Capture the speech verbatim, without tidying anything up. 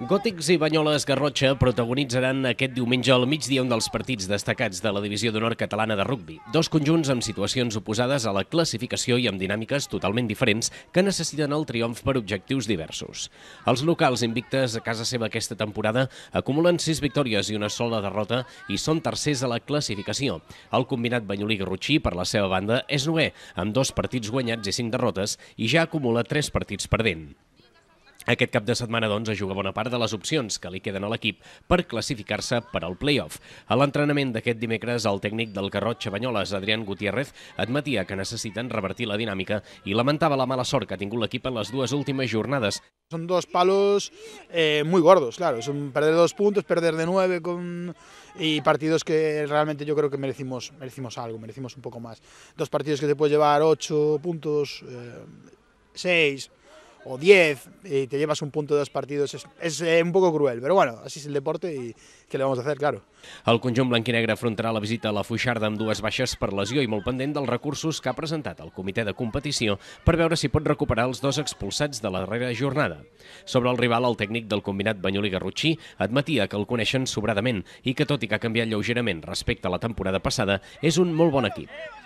Gòtics i Banyoles Garrotxa protagonitzaran aquest diumenge al migdia un dels partits destacats de la Divisió d'Honor catalana de rugbi. Dos conjunts amb situacions oposades a la classificació i amb dinàmiques totalment diferents que necessiten el triomf per objectius diversos. Els locals invictes a casa seva aquesta temporada acumulen sis victòries i una sola derrota i són tercers a la classificació. El combinat banyolí-garrotxí, per la seva banda, és novè, amb dos partits guanyats i cinc derrotes i ja acumula tres partits perdent. Aquest cap de setmana, doncs, es juga bona part de les opcions que li queden a l'equip per classificar-se per al play-off. A l'entrenament d'aquest dimecres, el tècnic del Garrotxa Banyoles, Adrián Gutiérrez, admetia que necessiten revertir la dinàmica i lamentava la mala sort que ha tingut l'equip en les dues últimes jornades. Son dos palos eh, muy gordos, claro, son perder dos puntos, perder de nueve con... y partidos que realmente yo creo que merecimos, merecimos algo, merecimos un poco más. Dos partidos que te puedes llevar ocho puntos, eh, seis... o diez, y te llevas un punto de dos partidos, es, es eh, un poco cruel, pero bueno, así es el deporte y ¿qué le vamos a hacer? Claro. El conjunt blanquinegre afrontarà la visita a la Foixarda amb dues baixes per lesió i molt pendent dels recursos que ha presentat el comitè de competició per veure si pot recuperar els dos expulsats de la darrera jornada. Sobre el rival, el tècnic del combinat banyolí-garrotxí admetia que el coneixen sobradament i que, tot i que ha canviat lleugerament respecte a la temporada passada, és un molt bon equip.